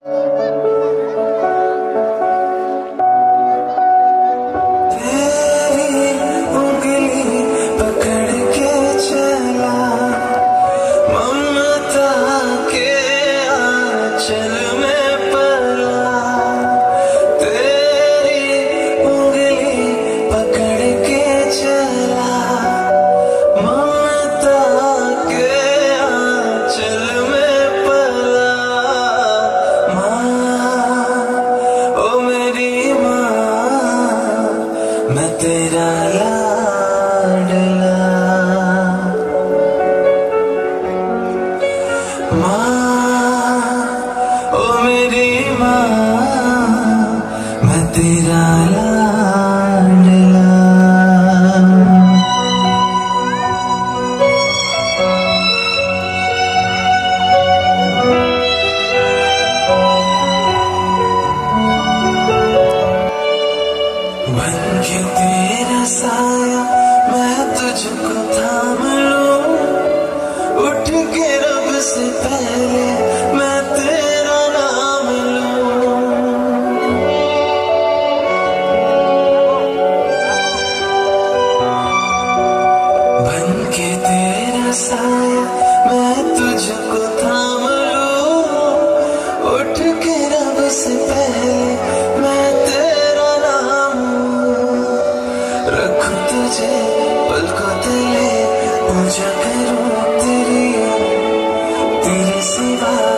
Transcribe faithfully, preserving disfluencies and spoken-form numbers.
मैं तेरा लाडला माँ, ओ मेरी माँ, मैं तेरा लाडला। बन के तेरा साया मैं तुझको थाम लूं, उठ के रब से पहले मैं तेरा नाम लूं। बन के तेरा साया मैं तुझको थाम लूं, उठ के रब से पहले मैं तेरा नाम रखूं तुझे पलकों तले, पूजा करूं तेरी तेरे सिवा।